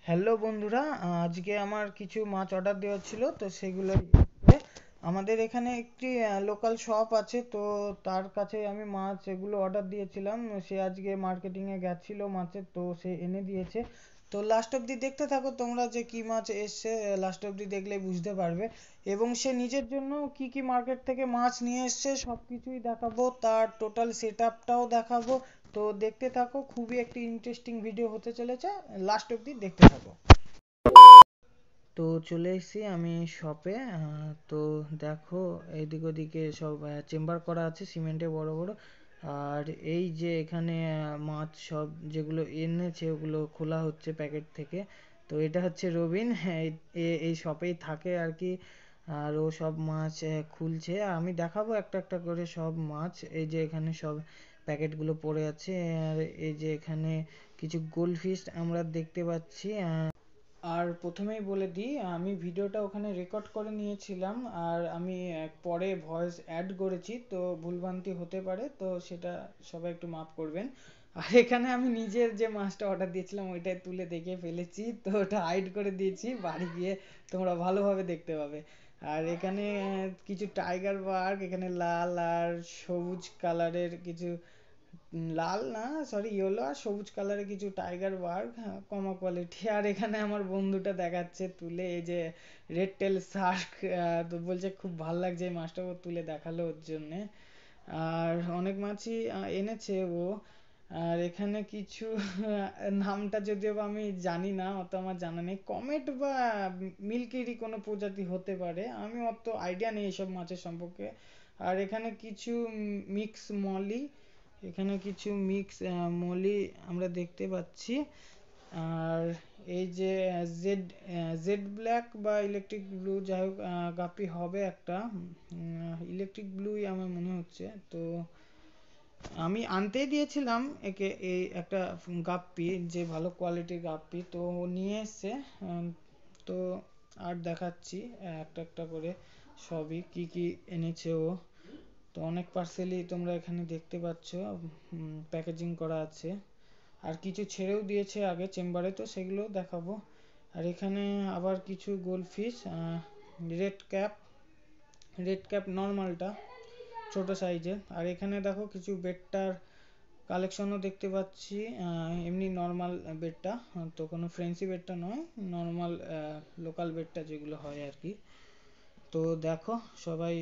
Hello বন্ধুরা, আজকে আমার কিছু মাছ অর্ডার দেওয়া ছিল, তো সেগুলো আমাদের এখানে একটি লোকাল শপ আছে, তো তার কাছে আমি মাছ এগুলো অর্ডার দিয়েছিলাম। সে আজকে মার্কেটিংয়ে গেছিল মাছের, তো সে এনে দিয়েছে। তো লাস্ট অবধি দেখতে থাকো তোমরা যে কি মাছ এসছে, লাস্ট অবধি দেখলে বুঝতে পারবে। এবং সে নিজের জন্য কি কি মার্কেট থেকে মাছ নিয়ে এসছে সব কিছুই দেখাবো, তার টোটাল সেট আপটাও দেখাবো। তো দেখতে থাকো, খুবই একটি ইন্টারেস্টিং ভিডিও হতে চলেছে, লাস্ট অবধি দেখতে থাকো। তো চলে এসেছি আমি শপে। তো দেখো, এইদিক ওদিকে সব চেম্বার করা আছে সিমেন্টে বড় বড়। আর এই যে এখানে মাছ সব যেগুলো এনেছে ওগুলো খোলা হচ্ছে প্যাকেট থেকে। তো এটা হচ্ছে রবিন, হ্যাঁ, এই শপেই থাকে আর কি। আর ও সব মাছ খুলছে, আমি দেখাবো একটা একটা করে সব মাছ। এই যে এখানে সব প্যাকেটগুলো পড়ে আছে। আর এই যে এখানে কিছু গোল্ডফিশ আমরা দেখতে পাচ্ছি। আর প্রথমেই বলে দিই, আমি ভিডিওটা ওখানে রেকর্ড করে নিয়েছিলাম, আর আমি পরে ভয়েস অ্যাড করেছি, তো ভুলভ্রান্তি হতে পারে, তো সেটা সবাই একটু মাফ করবেন। আর এখানে আমি নিজের যে মাছটা অর্ডার দিয়েছিলাম ওইটাই তুলে দেখে ফেলেছি, তো ওটা হাইড করে দিয়েছি, বাড়ি গিয়ে তোমরা ভালোভাবে দেখতে পাবে। আর এখানে কিছু টাইগার বার্গ, এখানে লাল আর সবুজ কালারের কিছু, লাল না সরি ইয়েলো আর সবুজ কালারের কিছু টাইগার বার্গ, হ্যাঁ, কমা কোয়ালিটি। আর এখানে আমার বন্ধুটা দেখাচ্ছে তুলে, এই যে রেড টেল শার্ক। তো বলছে খুব ভাল লাগছে এই মাছটা, ও তুলে দেখালো ওর জন্যে। আর অনেক মাছই এনেছে ও। আর এখানে কিছু নামটা যদিও বা আমি জানি না, অত আমার জানা নেই, কমেট বা মিল্কিরই কোনো প্রজাতি হতে পারে, আমি অত আইডিয়া নেই এইসব মাছের সম্পর্কে। আর এখানে কিছু মিক্স মলি, এখানে কিছু মিক্স মলি আমরা দেখতে পাচ্ছি। আর এই যে জেড জেড ব্ল্যাক বা ইলেকট্রিক ব্লু, যাই হোক গাপ্পি হবে একটা, ইলেকট্রিক ব্লুই আমার মনে হচ্ছে। তো আমি আনতেই দিয়েছিলাম একে, এই একটা গাপ্পি, যে ভালো কোয়ালিটির গাপ্পি, তো ও নিয়ে এসছে। তো আর দেখাচ্ছি একটা একটা করে সবই কি কি এনেছে ও। তো অনেক পার্সেলই তোমরা এখানে দেখতে পাচ্ছ, প্যাকেজিং করা আছে। আর কিছু ছেড়েও দিয়েছে আগে চেম্বারে, তো সেগুলো দেখাবো। আর এখানে আবার কিছু goldfish, red cap, red cap নর্মালটা ছোট সাইজের। আর এখানে দেখো কিছু বেডটার কালেকশনও দেখতে পাচ্ছি, এমনি নর্মাল বেডটা, তো কোনো ফ্রেন্সি বেডটা নয়, নর্মাল লোকাল বেডটা যেগুলো হয় আর কি। তো দেখো সবাই,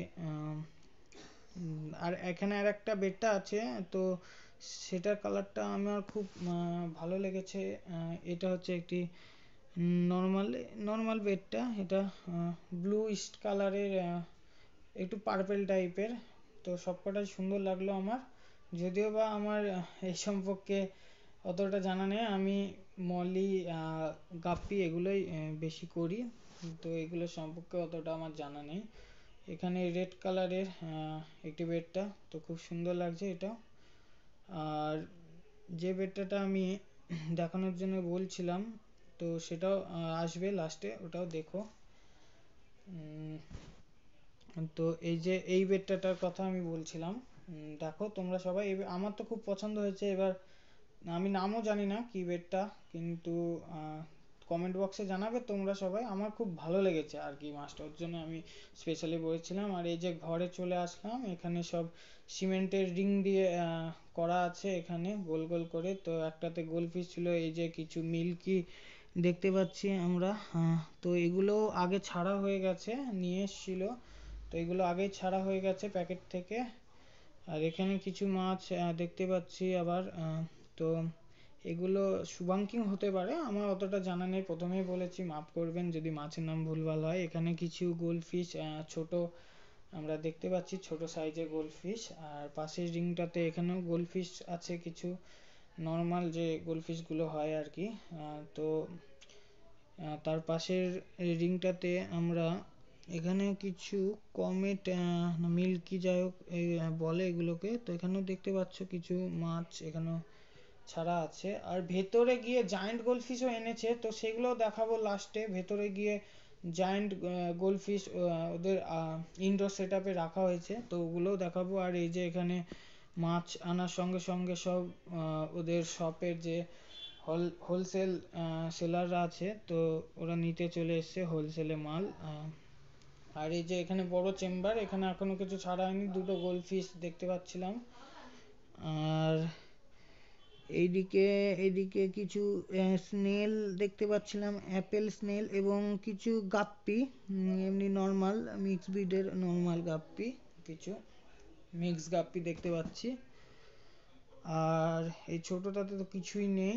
আর এখানে আর একটা বেডটা আছে, তো সেটার কালারটা আমার খুব ভালো লেগেছে। এটা হচ্ছে একটি নর্মাল নর্মাল বেডটা, এটা ব্লু ইস্ট কালারের, একটু পার্পেল টাইপের। তো সবকটাই সুন্দর লাগলো আমার, যদিও বা আমার এই সম্পর্কে অতটা জানা নেই। আমি মলি, গাপ্পি এগুলোই বেশি করি, তো এগুলো সম্পর্কে অতটা আমার জানা নেই। এখানে রেড কালারের একটি বেডটা, তো খুব সুন্দর লাগছে এটা। আর যে বেডটাটা আমি দেখানোর জন্য বলছিলাম, তো সেটাও আসবে লাস্টে, ওটাও দেখো। তো এই যে এই বেডটার কথা আমি বলছিলাম, দেখো তোমরা সবাই, আমার তো খুব পছন্দ হয়েছে। এবার আমি নামও জানি না কি বেডটা, কিন্তু কমেন্ট বক্সে জানাবে তোমরা সবাই, আমার খুব ভালো লেগেছে আর কি মাছটা, ওর জন্য আমি স্পেশালি বলেছিলাম। আর এই যে ঘরে চলে আসলাম, এখানে সব সিমেন্টের রিং দিয়ে করা আছে এখানে গোল গোল করে। তো একটাতে গোলফিশ ছিল, এই যে কিছু মিল্কি দেখতে পাচ্ছি আমরা। তো এগুলো আগে ছাড়া হয়ে গেছে, নিয়ে এসেছিল, তো এগুলো আগেই ছাড়া হয়ে গেছে প্যাকেট থেকে। আর এখানে কিছু মাছ দেখতে পাচ্ছি আবার, তো এগুলো শুভাঙ্কিং হতে পারে, আমার অতটা জানা নেই, প্রথমেই বলেছি মাফ করবেন যদি মাছের নাম ভুলভাল হয়। এখানে কিছু গোল্ডফিশ ছোট আমরা দেখতে পাচ্ছি, ছোট সাইজের গোল্ডফিশ। আর পাশের রিংটাতে এখানেও গোল্ডফিশ আছে কিছু, নর্মাল যে গোল্ডফিশগুলো হয় আর কি। তো তার পাশের রিংটাতে আমরা এখানে কিছু কমেট, মিল্কি, যাই হোক বলে এগুলোকে, তো এখানেও দেখতে পাচ্ছ কিছু মাছ এখানেও ছাড়া আছে। আর ভেতরে গিয়ে জায়ান্ট গোল্ডফিশও এনেছে, তো সেগুলোও দেখাবো লাস্টে। ভেতরে গিয়ে জায়ান্ট গোল্ডফিশ ওদের ইনডোর সেট আপে রাখা হয়েছে, তো ওগুলোও দেখাবো। আর এই যে এখানে মাছ আনার সঙ্গে সঙ্গে সব ওদের শপের যে হোলসেল সেলাররা আছে, তো ওরা নিতে চলে এসছে হোলসেলে মাল। আর এই যে এখানে বড় চেম্বার, এখানে এখনো কিছু ছাড়া হয়নি, দুটো গোল্ড ফিশ দেখতে পাচ্ছিলাম। আর এইদিকে এইদিকে কিছু স্নেল দেখতে পাচ্ছিলাম, অ্যাপেল স্নেল, এবং কিছু গাপ্পি, এমনি নর্মাল মিক্স ব্রিডের নর্মাল গাপ্পি, কিছু মিক্স গাপ্পি দেখতে পাচ্ছি। আর এই ছোটটাতে তো কিছুই নেই।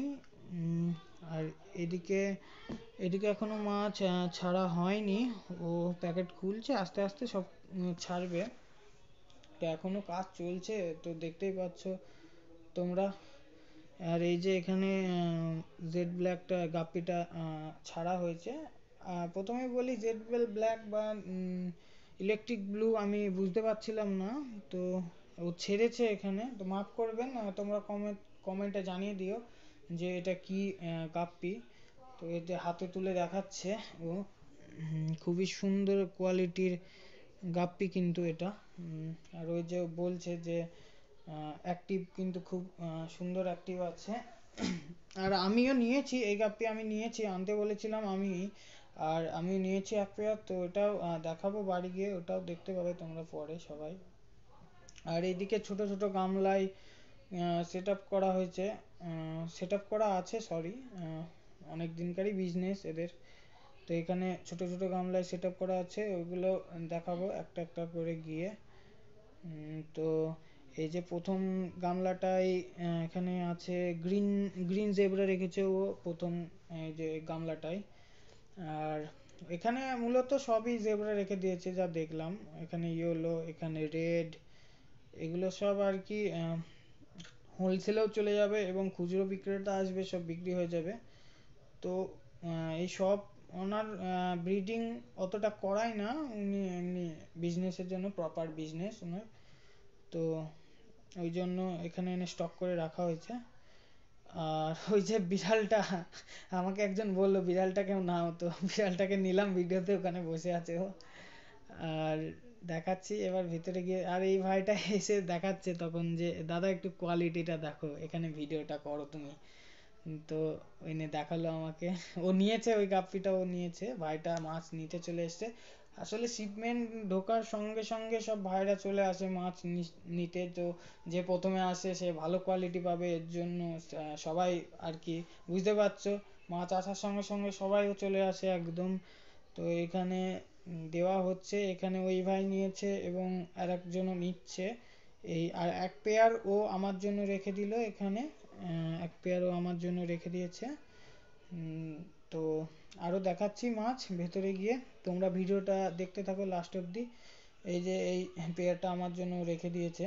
আর এদিকে এদিকে এখনো মাছ ছাড়া হয়নি, ও প্যাকেট খুলছে, আস্তে আস্তে সব ছাড়বে। তো এখনো কাজ চলছে, তো দেখতেই পাচ্ছ তোমরা। আর এই যে এখানে জেড ব্ল্যাকটা গাপ্পিটা ছাড়া হয়েছে। প্রথমে বলি জেড ব্ল্যাক বা ইলেকট্রিক ব্লু আমি বুঝতে পারছিলাম না, তো ও ছেড়েছে এখানে, তো মাফ করবেন, তোমরা কমেন্টে জানিয়ে দিও যে এটা কি গাপ্পি। তো এই যে হাতে তুলে দেখাচ্ছে ও, খুবই সুন্দর কোয়ালিটির গাপ্পি কিন্তু এটা। আর ওই যে বলছে যে অ্যাক্টিভ, কিন্তু খুব সুন্দর অ্যাক্টিভ আছে। আর আমিও নিয়েছি এই গাপ্পি, আমি নিয়েছি, আনতে বলেছিলাম আমি। আর আমি নিয়েছি এক পেয়ার, তো ওটাও দেখাবো বাড়ি গিয়ে, ওটাও দেখতে পাবে তোমরা পরে সবাই। আর এইদিকে ছোট ছোট গামলায় সেট আপ করা হয়েছে, সেট আপ করা আছে, সরি, অনেক দিনকারই বিজনেস এদের। তো এখানে ছোট ছোট গামলায় সেট আপ করা আছে, ওইগুলো দেখাবো একটা একটা করে গিয়ে। তো এই যে প্রথম গামলাটাই এখানে আছে গ্রিন গ্রিন জেব্রা রেখেছে ও প্রথম, এই যে গামলাটাই। আর এখানে মূলত সবই জেব্রা রেখে দিয়েছে যা দেখলাম, এখানে ইয়েলো, এখানে রেড, এগুলো সব আর কি হোলসেলেও চলে যাবে এবং খুচরো বিক্রেতা আসবে, সব বিক্রি হয়ে যাবে। তো এই সব ওনার ব্রিডিং অতটা করায় না, উনি এমনি বিজনেসের জন্য, প্রপার বিজনেস ওনার। তো ওই জন্য এখানে এনে স্টক করে রাখা হয়েছে। আর ওই যে বিড়ালটা, আমাকে একজন বললো বিড়ালটাকেও নাও, তো বিড়ালটাকে নিলাম ভিডিওতে, ওখানে বসে আছে ও। আর দেখাচ্ছি এবার ভিতরে গিয়ে, আর এই ভাইটা এসে দেখাচ্ছে তখন যে দাদা একটু কোয়ালিটিটা দেখো, এখানে ভিডিওটা করো তুমি। তো ওই নিয়ে দেখালো আমাকে, ও নিয়েছে ওই গাপ্পিটা, ও নিয়েছে, ভাইটা মাছ নিতে চলে এসেছে। আসলে শিপমেন্ট ঢোকার সঙ্গে সঙ্গে সব ভাইরা চলে আসে মাছ নিতে, তো যে প্রথমে আসে সে ভালো কোয়ালিটি পাবে, এর জন্য সবাই আর কি, বুঝতে পারছো, মাছ আসার সঙ্গে সঙ্গে সবাইও চলে আসে একদম। তো এখানে দেওয়া হচ্ছে, এখানে ওই ভাই নিয়েছে এবং আর একজনও নিচ্ছে। এই আর এক পেয়ার ও আমার জন্য রেখে দিল এখানে, এক পেয়ার ও আমার জন্য রেখে দিয়েছে। তো আরো দেখাচ্ছি মাছ ভেতরে গিয়ে, তোমরা ভিডিওটা দেখতে থাকো লাস্ট অব্দি। এই যে এই পেয়ারটা আমার জন্য রেখে দিয়েছে।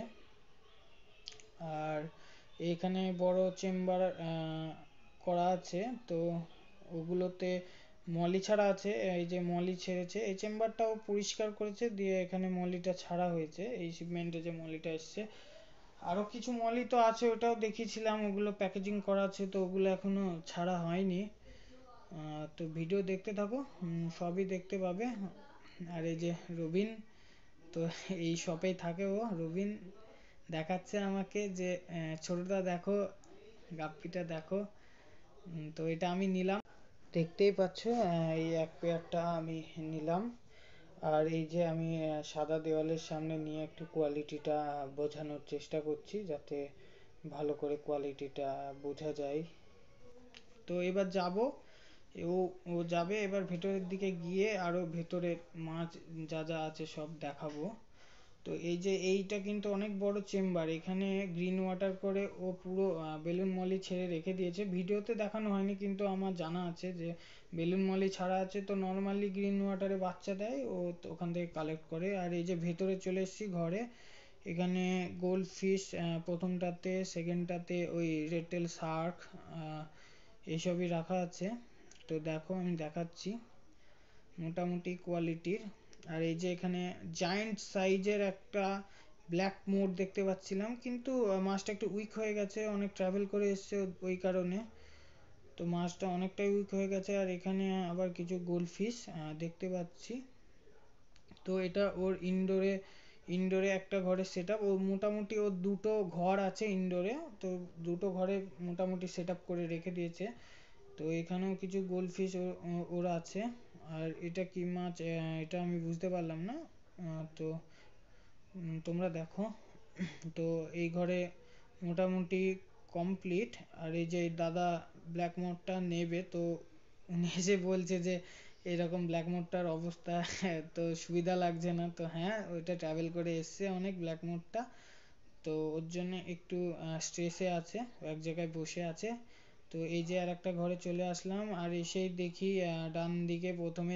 আর এইখানে বড় চেম্বার করা আছে, তো ওগুলোতে মলি ছাড়া আছে, এই যে মলি ছেড়েছে, এই চেম্বারটাও পরিষ্কার করেছে, দিয়ে এখানে মলিটা ছাড়া হয়েছে, এই শিপমেন্টে যে মলিটা এসছে। আরো কিছু মলি তো আছে, ওটাও দেখিয়েছিলাম, ওগুলো প্যাকেজিং করা আছে, তো ওগুলো এখনো ছাড়া হয়নি। তো ভিডিও দেখতে থাকো, সবই দেখতে পাবে। আর এই যে রবিন, তো এই শপেই থাকে ও, রবিন দেখাচ্ছে আমাকে যে ছোটটা দেখো, গাপ্পিটা দেখো। তো এটা আমি নিলাম, দেখতেই পাচ্ছ, এই এক পেয়ারটা আমি নিলাম। আর এই যে আমি সাদা দেওয়ালের সামনে নিয়ে একটু কোয়ালিটিটা বোঝানোর চেষ্টা করছি, যাতে ভালো করে কোয়ালিটিটা বোঝা যায়। তো এবার যাব, ও ও যাবে এবার ভেতরের দিকে, গিয়ে আরো ভেতরের মাছ যা যা আছে সব দেখাবো। তো এই যে এইটা কিন্তু অনেক বড় চেম্বার, এখানে গ্রিন ওয়াটার করে ও পুরো বেলুন মলি ছেড়ে রেখে দিয়েছে, ভিডিওতে দেখানো হয়নি কিন্তু আমার জানা আছে যে বেলুন মলি ছাড়া আছে, তো নর্মালি গ্রিন ওয়াটারে বাচ্চা দেয় ও, তো ওখান থেকে কালেক্ট করে। আর এই যে ভেতরে চলে এসেছি ঘরে, এখানে গোল্ড ফিশ প্রথমটাতে, সেকেন্ডটাতে ওই রেড টেল শার্ক, এইসবই রাখা আছে। তো দেখো আমি দেখাচ্ছি মোটামুটি কোয়ালিটির। আর এই যে এখানে জায়ান্ট সাইজের একটা ব্ল্যাক মোর দেখতে পাচ্ছিলাম, কিন্তু মাছটা একটু উইক হয়ে গেছে, অনেক ট্রাভেল করে এসছে ওই কারণে, তো মাছটা অনেকটাই উইক হয়ে গেছে। আর এখানে আবার কিছু গোল্ড ফিশ দেখতে পাচ্ছি। তো এটা ওর ইনডোরে একটা ঘরের সেট আপ, ও মোটামুটি ওর দুটো ঘর আছে ইনডোরে, তো দুটো ঘরে মোটামুটি সেট আপ করে রেখে দিয়েছে। তো এখানেও কিছু গোল্ডফিশ ওরা আছে। আর এটা কি মাছ এটা আমি বুঝতে পারলাম না। তো তোমরা দেখো। তো এই ঘরে মোটামুটি কমপ্লিট। আর এই যে দাদা ব্ল্যাক মোডটা নেবে, তো উনি এসে বলছে যে এরকম ব্ল্যাক মোডটার অবস্থা তো সুবিধা লাগছে না। তো হ্যাঁ, ওইটা ট্রাভেল করে এসছে অনেক ব্ল্যাক মোডটা, তো ওর জন্য একটু স্ট্রেসে আছে, এক জায়গায় বসে আছে। তো এই যে আর একটা ঘরে চলে আসলাম, আর এসেই দেখি ডান দিকে প্রথমে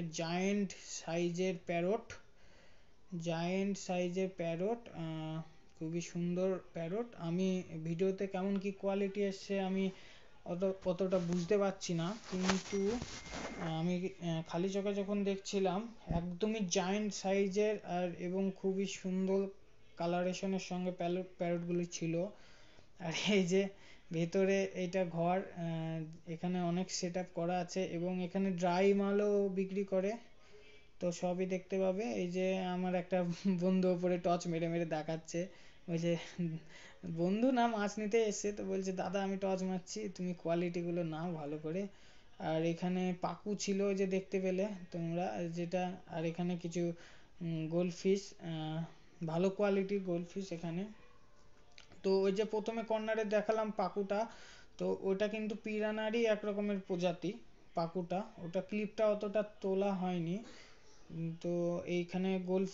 জায়েন্ট সাইজের প্যারট, খুবই সুন্দর প্যারট। আমি ভিডিওতে কেমন কি কোয়ালিটি এসছে আমি অতটা বুঝতে পারছি না, কিন্তু আমি খালি চোখে যখন দেখছিলাম একদমই জায়েন্ট সাইজের, আর এবং খুবই সুন্দর কালারেশনের সঙ্গে প্যারটগুলি ছিল। আর এই যে ভেতরে এইটা ঘর, এখানে অনেক সেট আপ করা আছে এবং এখানে ড্রাই মালও বিক্রি করে। তো সবই দেখতে পাবে। এই যে আমার একটা বন্ধু ওপরে টর্চ মেরে মেরে দেখাচ্ছে, ওই যে বন্ধু না, মাছ নিতে এসছে, তো বলছে দাদা আমি টর্চ মারছি, তুমি কোয়ালিটি গুলো নাও ভালো করে। আর এখানে পাকু ছিল ওই যে দেখতে পেলে তোমরা যেটা। আর এখানে কিছু গোল্ডফিশ, ভালো কোয়ালিটির গোল্ডফিশ এখানে। তো ওই যে প্রথমে কর্নারে দেখালাম পাকুটা, তো ওটা কিন্তু পিরানারই এক রকমের প্রজাতি পাকুটা, ওটা ক্লিপটা অতটা তোলা হয়নি। তো এইখানে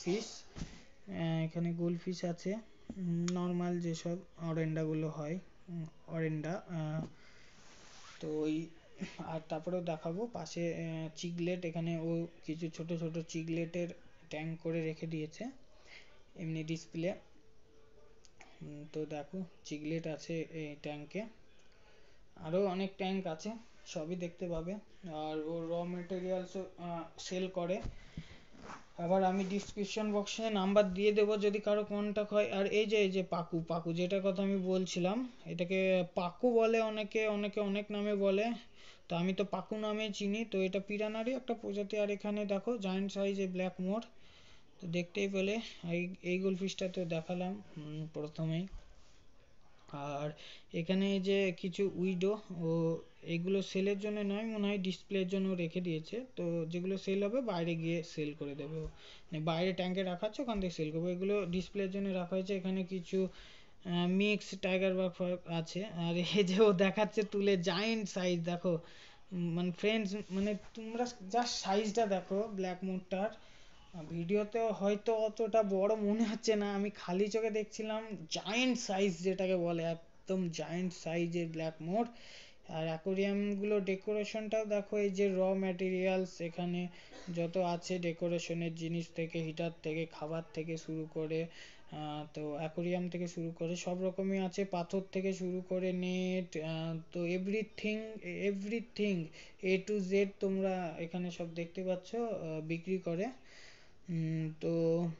গোল্ডফিশ আছে, নর্মাল যেসব অরেন্ডাগুলো হয়, অরেন্ডা। তো ওই আর তারপরেও দেখাবো পাশে চিগলেট, এখানে ও কিছু ছোট ছোট চিগলেটের ট্যাঙ্ক করে রেখে দিয়েছে এমনি ডিসপ্লে। তো দেখো চিগলেট আছে এই ট্যাঙ্কে, আরও অনেক ট্যাঙ্ক আছে, সবই দেখতে পাবে। আর ও র মেটেরিয়ালসও সেল করে। আবার আমি ডিসক্রিপশন বক্সে নাম্বার দিয়ে দেবো যদি কারো কন্ট্যাক্ট হয়। আর এই যে পাকু যেটার কথা আমি বলছিলাম, এটাকে পাকু বলে অনেকে, অনেকে অনেক নামে বলে, তো আমি তো পাকু নামে চিনি। তো এটা পিরানারই একটা প্রজাতি। আর এখানে দেখো জায়েন্ট সাইজে ব্ল্যাক মোর, তো দেখতেই পেলে। এই গোল্ডফিশটা তো দেখালাম প্রথমেই। আর এখানে যে কিছু উইডো, ও এগুলো সেলের জন্য নয়, মনে হয় ডিসপ্লের জন্য রেখে দিয়েছে। তো যেগুলো সেল হবে বাইরে গিয়ে সেল করে দেবে, মানে বাইরে ট্যাঙ্কে রাখা আছে ওখান থেকে সেল করবে। এগুলো ডিসপ্লের জন্য রাখা হয়েছে। এখানে কিছু মিক্স টাইগার বার্ক আছে। আর এই যে ও দেখাচ্ছে তুলে জায়েন্ট সাইজ দেখো, মানে ফ্রেন্ডস, মানে তোমরা জাস্ট সাইজটা দেখো ব্ল্যাক মোডটার। ভিডিওতে হয়তো অতটা বড় মনে হচ্ছে না, আমি খালি চোখে দেখছিলাম জায়েন্ট সাইজ যেটাকে বলে, একদম জায়েন্ট সাইজের ব্ল্যাক মোর। আর অ্যাকোরিয়াম গুলো ডেকোরেশনটাও দেখো, এই যে র ম্যাটেরিয়ালস এখানে যত আছে ডেকোরেশনের জিনিস থেকে, হিটার থেকে, খাবার থেকে শুরু করে, তো অ্যাকোরিয়াম থেকে শুরু করে সব রকমই আছে, পাথর থেকে শুরু করে নেট, তো এভরিথিং A to Z তোমরা এখানে সব দেখতে পাচ্ছ বিক্রি করে। তো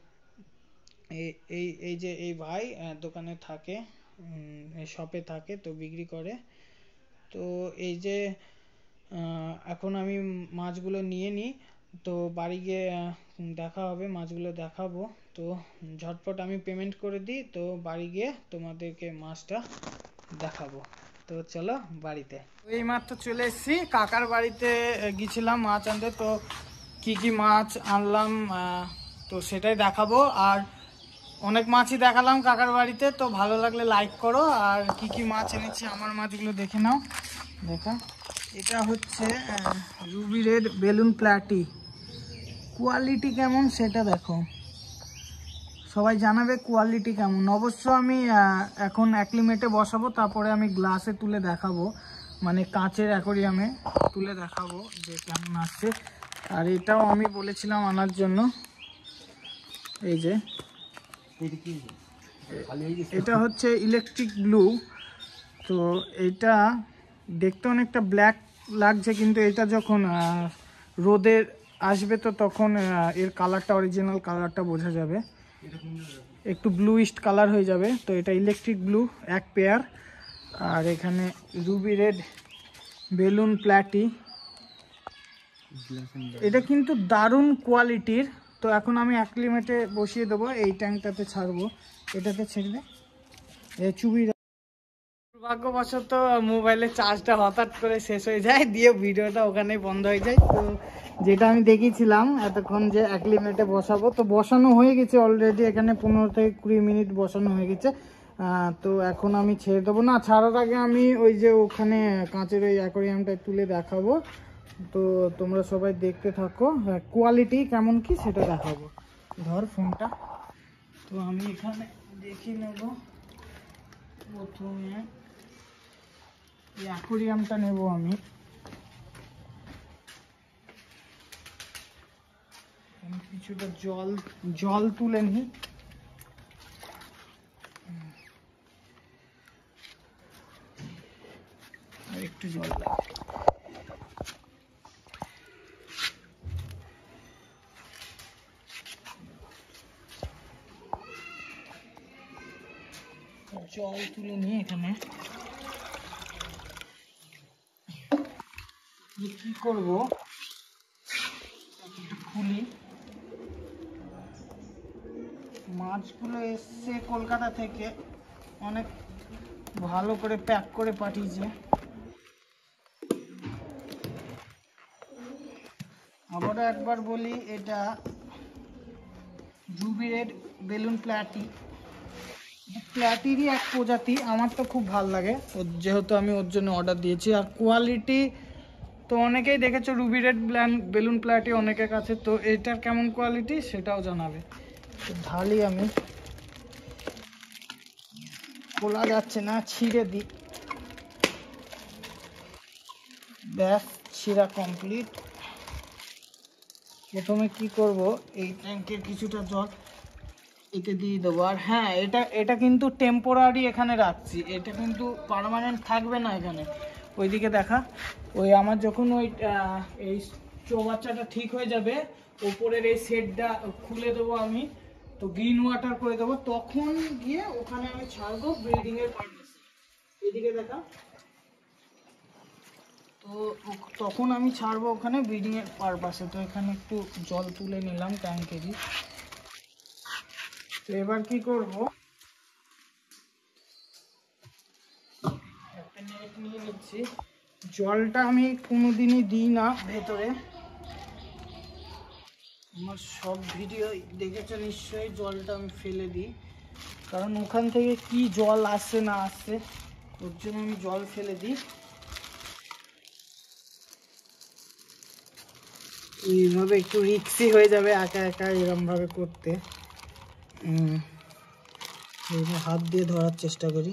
এই যে এই ভাই দোকানে থাকে, শপে থাকে, তো বিক্রি করে। তো এই যে এখন আমি মাছগুলো নিয়ে নিই, তো বাড়ি গিয়ে দেখা হবে, মাছগুলো দেখাবো। তো ঝটপট আমি পেমেন্ট করে দিই, তো বাড়ি গিয়ে তোমাদেরকে মাছটা দেখাবো। তো চলো বাড়িতে। এই মাত্র চলে এসেছি কাকার বাড়িতে, গিয়েছিলাম মাছ আনতে। তো কি কি মাছ আনলাম তো সেটাই দেখাবো। আর অনেক মাছই দেখালাম কাকার বাড়িতে, তো ভালো লাগলে লাইক করো। আর কি কি মাছ এনেছি আমার মাছগুলো দেখে নাও। দেখো এটা হচ্ছে ruby red balloon platy, quality কেমন সেটা দেখো, সবাই জানাবে কোয়ালিটি কেমন। অবশ্য আমি এখন অ্যাক্লিমেটে বসাবো, তারপরে আমি গ্লাসে তুলে দেখাবো, মানে কাঁচের অ্যাকোরিয়ামে তুলে দেখাবো যে কেমন আসছে। আর এটাও আমি বলেছিলাম আনার জন্য, এই যে এটা হচ্ছে ইলেকট্রিক ব্লু। তো এটা দেখতে অনেকটা ব্ল্যাক লাগছে, কিন্তু এটা যখন রোদে আসবে তো তখন এর কালারটা, অরিজিনাল কালারটা বোঝা যাবে, একটু ব্লুইস্ট কালার হয়ে যাবে। তো এটা ইলেকট্রিক ব্লু এক পেয়ার। আর এখানে রুবি রেড বেলুন প্ল্যাটি, এটা কিন্তু দারুণ কোয়ালিটির, তো এখন আমি অ্যাক্লিমেটে বসিয়ে দেবো, এই ট্যাঙ্কটাতে ছাড়বো, এটাতে ছেড়ে দে চুবি। দুর্ভাগ্যবশত মোবাইলের চার্জটা হঠাৎ করে শেষ হয়ে যায়, দিয়ে ভিডিওটা ওখানেই বন্ধ হয়ে যায়। তো যেটা আমি দেখিয়েছিলাম এতক্ষণ যে অ্যাক্লিমেটে বসাবো, তো বসানো হয়ে গেছে অলরেডি, এখানে 15 থেকে 20 মিনিট বসানো হয়ে গেছে। তো এখন আমি ছেড়ে দেবো, না ছাড়ার আগে আমি ওই যে ওখানে কাঁচের ওই অ্যাকোয়ারিয়ামটা তুলে দেখাবো। তো তোমরা সবাই দেখতে থাকো, কোয়ালিটি কেমন কি সেটা দেখাবো। ধর ফোনটা, তো আমি এখানে দেখিয়ে নেব। প্রথমে অ্যাকোয়ারিয়ামটা নেব আমি, কিছুটা জল তুলে নিই। আর একটু জল লাগে, জল তুলে নিই। এখানে কি করবো, খুলি। মাছগুলো এসছে কলকাতা থেকে, অনেক ভালো করে প্যাক করে পাঠিয়েছে। আবারও একবার বলি, এটা রুবি রেড বেলুন প্ল্যাটিরই এক প্রজাতি। আমার তো খুব ভালো লাগে, যেহেতু আমি ওর জন্য অর্ডার দিয়েছি। আর কোয়ালিটি তো অনেকেই দেখেছো, রুবি রেড বেলুন প্ল্যাটি অনেকের কাছে, তো এটার কেমন কোয়ালিটি সেটাও জানাবে। তো ঢালি আমি, খোলা যাচ্ছে না, ছিঁড়ে দিই। ব্যাস, ছিঁড়া কমপ্লিট। প্রথমে কি করব, এই ট্যাঙ্কের কিছুটা জল এতে দিয়ে দেবো। আর হ্যাঁ, এটা কিন্তু টেম্পোরারি এখানে রাখছি, এটা কিন্তু পার্মানেন্ট থাকবে না এখানে। ওইদিকে দেখা, ওই আমার যখন ওই এই চৌবাচ্চাটা ঠিক হয়ে যাবে, ওপরের এই সেটটা খুলে দেবো আমি, তো গ্রিন ওয়াটার করে দেবো, তখন গিয়ে ওখানে আমি ছাড়বো ব্রিডিং এর পারপাসে। এদিকে দেখা, তো তখন আমি ছাড়বো ওখানে ব্রিডিং এর পারপাসে। তো এখানে একটু জল তুলে নিলাম ট্যাঙ্কেরই। তো এবার কি করব, একটা নেট নিয়ে নিচ্ছি। জলটা আমি কোনোদিনই দিই না ভেতরে, আমার সব ভিডিও দেখেছো নিশ্চয়ই, জলটা আমি ফেলে দিই, কারণ ওখান থেকে কি জল আসছে না আসছে, ওর জন্য আমি জল ফেলে দিই। এইভাবে একটু রিক্সি হয়ে যাবে একা একা এরকম ভাবে করতে। হাত দিয়ে ধরার চেষ্টা করি,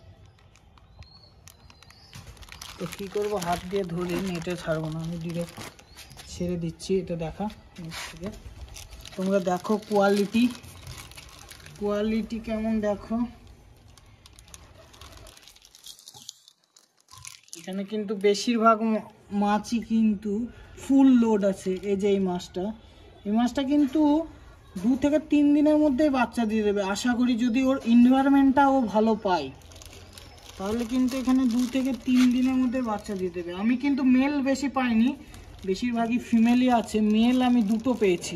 তো কি করব, হাত দিয়ে ধরি, নেটে ছাড়বো না, আমি ডিরেক্ট ছেড়ে দিচ্ছি। এটা দেখা থেকে তোমরা দেখো কোয়ালিটি কেমন দেখো। এখানে কিন্তু বেশিরভাগ মাছই কিন্তু ফুল লোড আছে। এই যে এই মাছটা কিন্তু 2 থেকে 3 দিনের মধ্যেই বাচ্চা দিয়ে দেবে আশা করি, যদি ওর এনভায়রনমেন্টটা ও ভালো পায়, তাহলে কিন্তু এখানে 2 থেকে 3 দিনের মধ্যে বাচ্চা দিয়ে দেবে। আমি কিন্তু মেল বেশি পাইনি, বেশিরভাগই ফিমেলই আছে, মেল আমি 2টো পেয়েছি।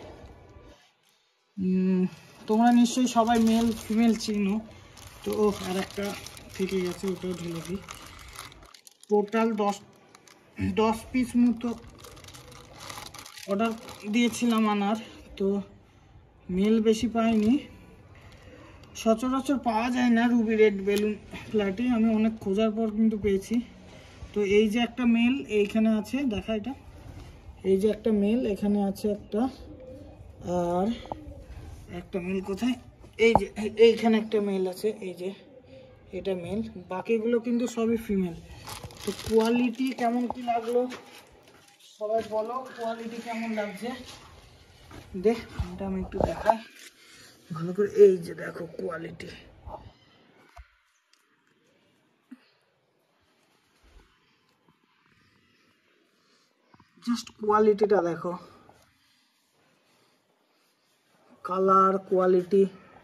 তোমরা নিশ্চয়ই সবাই মেল ফিমেল চিনো। তো আর একটা থেকে গেছে, ওটাও ঢেলে দিই। টোটাল 10 পিস মতো অর্ডার দিয়েছিলাম আনার, তো মেল বেশি পাইনি। সচরাচর পাওয়া যায় না রুবি রেড বেলুন প্ল্যাটি, আমি অনেক খোঁজার পর কিন্তু পেয়েছি। তো এই যে একটা মেল এইখানে আছে, দেখা এটা, এই যে একটা মেল এখানে আছে একটা, আর একটা মেল কোথায়, এই যে এইখানে একটা মেল আছে, এই যে এটা মেল, বাকিগুলো কিন্তু সবই ফিমেল। তো কোয়ালিটি কেমন কি লাগলো সবাই বলো, কোয়ালিটি কেমন লাগছে। দেখ এটা আমি একটু দেখাই ভালো করে, এই যে দেখো কোয়ালিটি, জাস্ট কোয়ালিটিটা দেখো, কালার কোয়ালিটি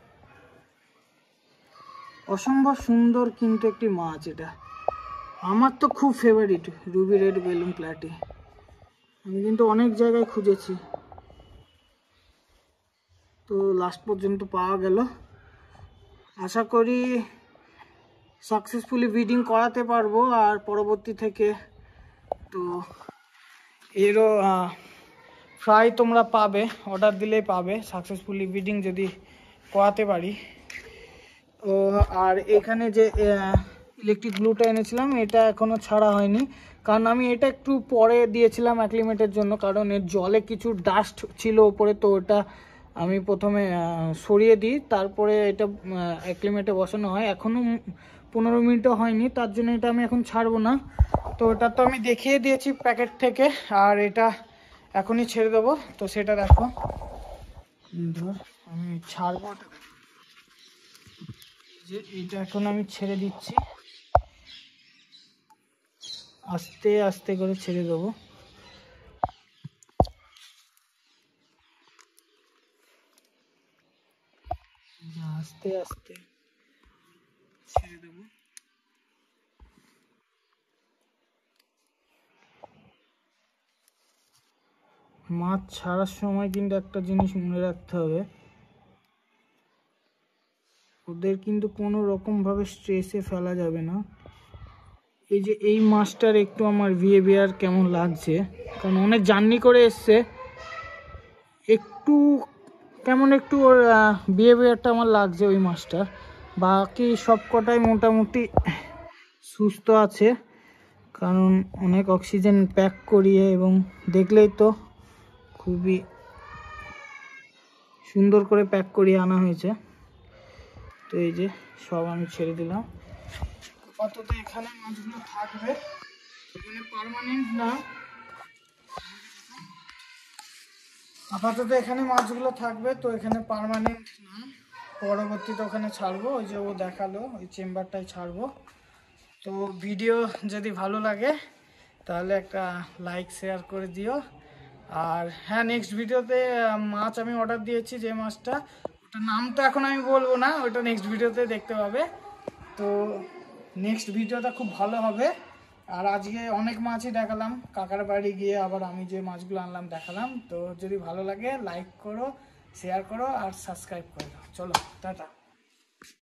অসম্ভব সুন্দর কিন্তু একটি মাছ। এটা আমার তো খুব favourite ruby red balloon platy, আমি কিন্তু অনেক জায়গায় খুঁজেছি। তো লাস্ট পর্যন্ত পাওয়া গেল। আশা করি সাকসেসফুলি ব্রিডিং করাতে পারবো, আর পরবর্তী থেকে তো এরও ফ্রাই তোমরা পাবে, অর্ডার দিলেই পাবে সাকসেসফুলি ব্রিডিং যদি করাতে পারি। ও আর এখানে যে ইলেকট্রিক ব্লুটা এনেছিলাম এটা এখনও ছাড়া হয়নি, কারণ আমি এটা একটু পরে দিয়েছিলাম অ্যাক্লিমেটের জন্য, কারণ এর জলে কিছু ডাস্ট ছিল ওপরে, তো ওটা আমি প্রথমে সরিয়ে দিই, তারপরে এটা অ্যাক্লিমেটে বসানো হয়। এখনও 15 মিনিটও হয়নি, তার জন্য এটা আমি এখন ছাড়বো না। তো এটা তো আমি দেখিয়ে দিয়েছি প্যাকেট থেকে, আর এটা এখনই ছেড়ে দেবো। তো সেটা দেখো, ধর আমি ছাড়বো, যে এটা এখন আমি ছেড়ে দিচ্ছি, আস্তে আস্তে করে ছেড়ে দেবো। আস্তে আস্তে ছেড়ে দেবো। মাছ ছাড়ার সময় কিন্তু একটা জিনিস মনে রাখতে হবে, ওদের কিন্তু কোনো রকমভাবে স্ট্রেসে ফেলা যাবে না। এই যে এই মাছটার একটু আমার বিহেভিয়ার কেমন লাগছে, কারণ অনেক জার্নি করে এসছে, একটু কেমন একটু ওর বিহেভিয়ারটা আমার লাগছে ওই মাছটার। বাকি সব কটাই মোটামুটি সুস্থ আছে, কারণ অনেক অক্সিজেন প্যাক করিয়ে, এবং দেখলেই তো খুবই সুন্দর করে প্যাক করিয়ে আনা হয়েছে। তো এই যে সব আমি ছেড়ে দিলাম। আপাতত এখানে মাছগুলো থাকবে, এখানে পার্মানেন্ট না, আপাতত এখানে মাছগুলো থাকবে, তো এখানে পার্মানেন্ট না, পরবর্তীতে ওখানে ছাড়বো। ওই যে ও দেখালো ওই চেম্বারটাই ছাড়বো। তো ভিডিও যদি ভালো লাগে তাহলে একটা লাইক শেয়ার করে দিও। আর হ্যাঁ, নেক্সট ভিডিওতে মাছ আমি অর্ডার দিয়েছি, যে মাছটা, ওটার নাম তো এখন আমি বলবো না, ওটা নেক্সট ভিডিওতে দেখতে পাবে। তো নেক্সট ভিডিওটা খুব ভালো হবে। আর আজকে অনেক মাছই দেখালাম, কাকার বাড়ি গিয়ে আবার আমি যে মাছগুলো আনলাম দেখালাম। তো যদি ভালো লাগে লাইক করো, শেয়ার করো আর সাবস্ক্রাইব করো। চলো টাটা।